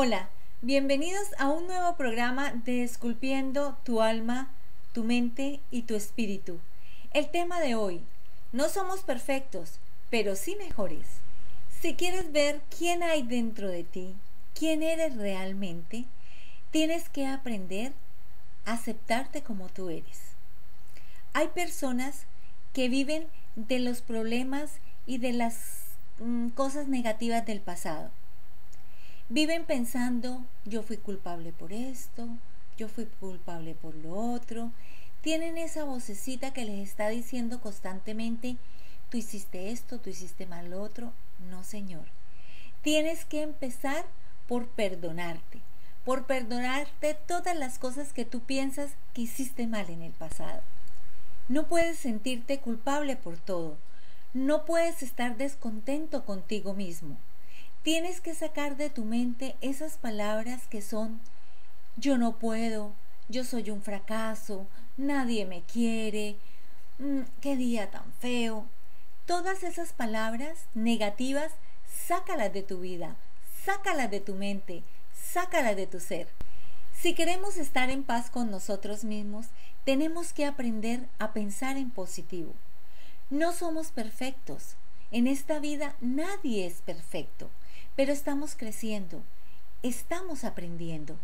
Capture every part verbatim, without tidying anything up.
Hola, bienvenidos a un nuevo programa de Esculpiendo tu alma, tu mente y tu espíritu. El tema de hoy: no somos perfectos, pero sí mejores. Si quieres ver quién hay dentro de ti, quién eres realmente, tienes que aprender a aceptarte como tú eres. Hay personas que viven de los problemas y de las mm, cosas negativas del pasado. Viven pensando, yo fui culpable por esto, yo fui culpable por lo otro. Tienen esa vocecita que les está diciendo constantemente, tú hiciste esto, tú hiciste mal lo otro. No, señor. Tienes que empezar por perdonarte, por perdonarte todas las cosas que tú piensas que hiciste mal en el pasado. No puedes sentirte culpable por todo. No puedes estar descontento contigo mismo. Tienes que sacar de tu mente esas palabras que son: yo no puedo, yo soy un fracaso, nadie me quiere, mmm, qué día tan feo. Todas esas palabras negativas, sácalas de tu vida, sácalas de tu mente, sácalas de tu ser. Si queremos estar en paz con nosotros mismos, tenemos que aprender a pensar en positivo. No somos perfectos. En esta vida nadie es perfecto, pero estamos creciendo, estamos aprendiendo.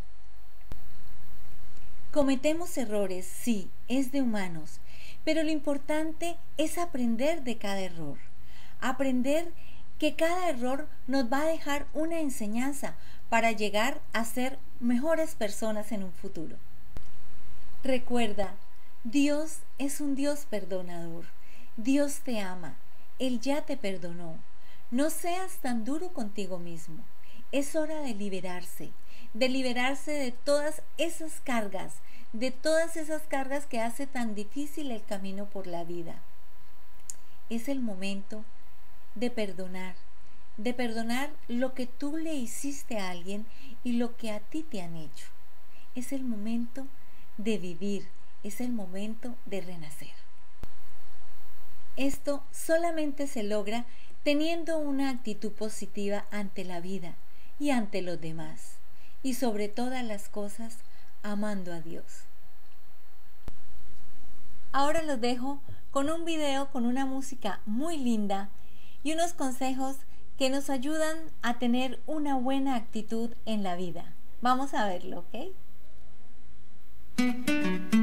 Cometemos errores, sí, es de humanos, pero lo importante es aprender de cada error. Aprender que cada error nos va a dejar una enseñanza para llegar a ser mejores personas en un futuro. Recuerda, Dios es un Dios perdonador. Dios te ama. Él ya te perdonó. No seas tan duro contigo mismo. Es hora de liberarse, de liberarse de todas esas cargas, de todas esas cargas que hace tan difícil el camino por la vida. Es el momento de perdonar, de perdonar lo que tú le hiciste a alguien y lo que a ti te han hecho. Es el momento de vivir, es el momento de renacer. Esto solamente se logra teniendo una actitud positiva ante la vida y ante los demás, y sobre todas las cosas, amando a Dios. Ahora los dejo con un video con una música muy linda y unos consejos que nos ayudan a tener una buena actitud en la vida. Vamos a verlo, ¿ok?